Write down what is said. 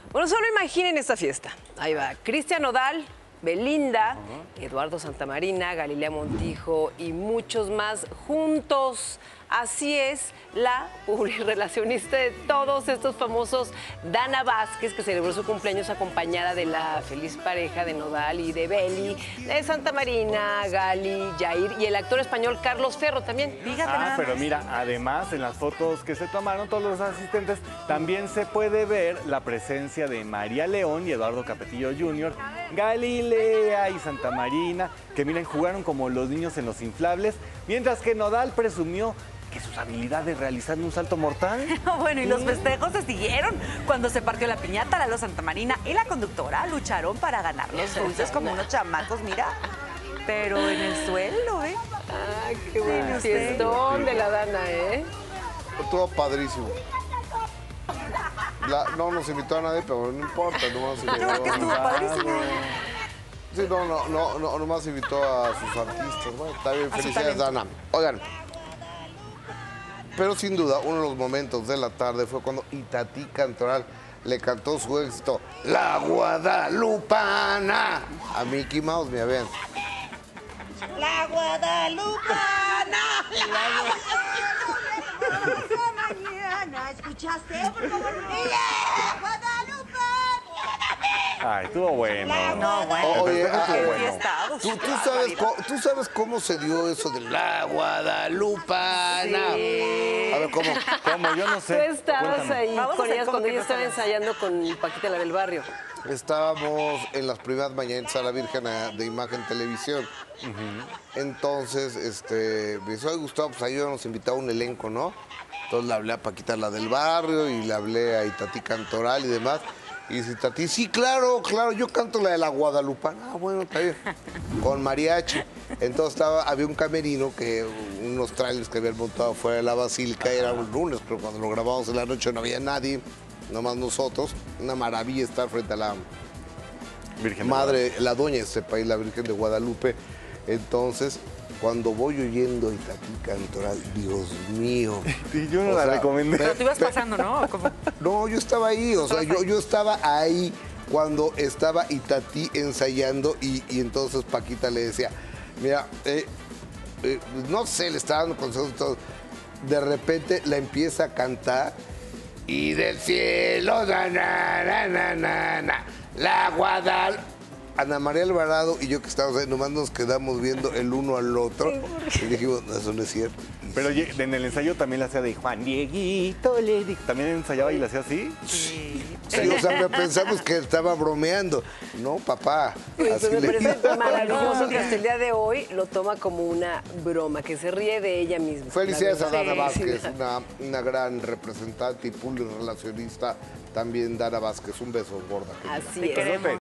Bueno, solo imaginen esta fiesta. Ahí va, Cristian Nodal, Belinda, Eduardo Santamarina, Galilea Montijo y muchos más juntos. Así es la publirrelacionista de todos estos famosos, Dana Vázquez, que celebró su cumpleaños acompañada de la feliz pareja de Nodal y de Beli, de Santamarina, Gali, Jair y el actor español Carlos Ferro también. Fíjate pero mira, además en las fotos que se tomaron todos los asistentes, también se puede ver la presencia de María León y Eduardo Capetillo Jr., Galilea y Santamarina, que miren, jugaron como los niños en los inflables, mientras que Nodal presumió que sus habilidades realizando un salto mortal. Bueno, y los festejos se siguieron. Cuando se partió la piñata, Lalo Santamarina y la conductora lucharon para ganar los dulces como unos chamacos, mira. Pero en el suelo, ¿eh? Ay, qué bueno. Fiestón de la Dana, ¿eh? Estuvo padrísimo. No nos invitó a nadie, pero no importa. Nomás Yo creo que estuvo padrísimo. Sí, nomás invitó a sus artistas. Bueno, está bien, felicidades, Dana. Oigan, pero sin duda, uno de los momentos de la tarde fue cuando Itatí Cantoral le cantó su éxito, La Guadalupana, a Mickey Mouse, mira, vean. La Guadalupana. Mañana, ¿escuchaste? Por favor, La Guadalupana. Ay, estuvo bueno. No, bueno. Oye, Estuvo ¿tú sabes cómo se dio eso de La Guadalupana? Sí. A ver, ¿cómo? ¿Cómo? Yo no sé. Tú estabas Cuéntame. ahí Vamos a con hacer ellas como cuando que yo no estaba sabemos. ensayando con Paquita, la del barrio. Estábamos en las primeras mañanitas a la Virgen de Imagen Televisión. Entonces, me dijo, Gustavo, pues ahí nos invitaba un elenco, ¿no? Entonces le hablé a Paquita, la del barrio, y le hablé a Itatí Cantoral y demás. Y dice Itatí, sí, claro, yo canto la de La Guadalupana. Ah, bueno, está bien. Con mariachi. Entonces había un camerino, unos trailers que habían montado fuera de la basílica, era un lunes, pero cuando lo grabamos en la noche no había nadie, nomás nosotros. Una maravilla estar frente a la Virgen madre, la dueña de este país, la Virgen de Guadalupe. Entonces, cuando voy oyendo Itatí Cantoral, Dios mío. Y yo no la recomendé. Pero tú ibas pasando, ¿no? ¿Cómo? No, yo estaba ahí, o sea, yo estaba ahí cuando estaba Itatí ensayando y entonces Paquita le decía, mira, no sé, le estaba dando consejos y todo. De repente la empieza a cantar y del cielo, la Guadalupana. Ana María Alvarado y yo que estábamos ahí, nomás nos quedamos viendo el uno al otro y dijimos, no, eso no es cierto. Pero en el ensayo también la hacía de Juan Dieguito, le dije. ¿También ensayaba y la hacía así? Sí. Sí, o sea, pensamos que estaba bromeando. No, papá. Oye, Así pero me le parece maravilloso que hasta el día de hoy lo toma como una broma, que se ríe de ella misma. Felicidades a La Dana verdad. Vázquez, una gran representante y public relacionista. También Dana Vázquez. Un beso, gorda. querida. Así Te es. queremos.